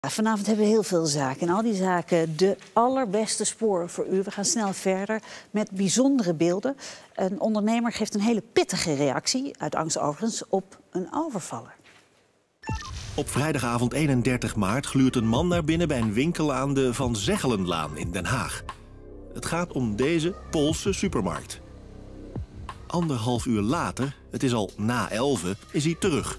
Vanavond hebben we heel veel zaken. En al die zaken de allerbeste sporen voor u. We gaan snel verder met bijzondere beelden. Een ondernemer geeft een hele pittige reactie, uit angst overigens, op een overvaller. Op vrijdagavond 31 maart gluurt een man naar binnen bij een winkel aan de Van Zeggelenlaan in Den Haag. Het gaat om deze Poolse supermarkt. 1,5 uur later, het is al na 11, is hij terug.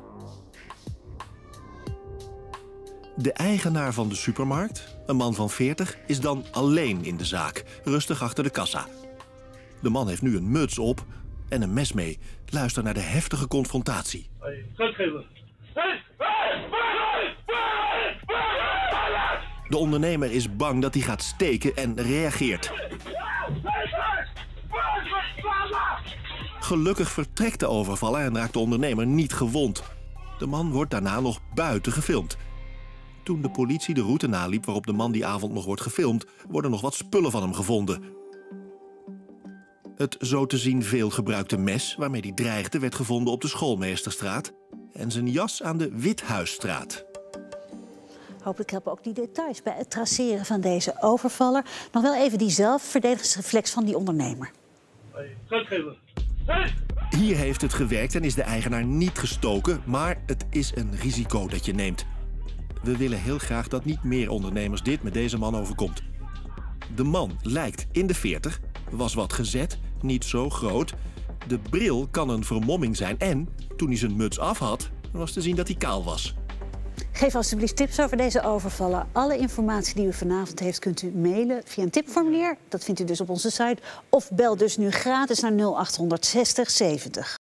De eigenaar van de supermarkt, een man van 40, is dan alleen in de zaak, rustig achter de kassa. De man heeft nu een muts op en een mes mee. Luister naar de heftige confrontatie. De ondernemer is bang dat hij gaat steken en reageert. Gelukkig vertrekt de overvaller en raakt de ondernemer niet gewond. De man wordt daarna nog buiten gefilmd. Toen de politie de route naliep waarop de man die avond nog wordt gefilmd, worden nog wat spullen van hem gevonden. Het zo te zien veel gebruikte mes waarmee hij dreigde werd gevonden op de Schoolmeesterstraat en zijn jas aan de Withuisstraat. Hopelijk helpen ook die details bij het traceren van deze overvaller. Nog wel even die zelfverdedigingsreflex van die ondernemer. Hier heeft het gewerkt en is de eigenaar niet gestoken, maar het is een risico dat je neemt. We willen heel graag dat niet meer ondernemers dit met deze man overkomt. De man lijkt in de 40, was wat gezet, niet zo groot. De bril kan een vermomming zijn en toen hij zijn muts af had, was te zien dat hij kaal was. Geef alsjeblieft tips over deze overvallen. Alle informatie die u vanavond heeft kunt u mailen via een tipformulier. Dat vindt u dus op onze site. Of bel dus nu gratis naar 0800 60 70.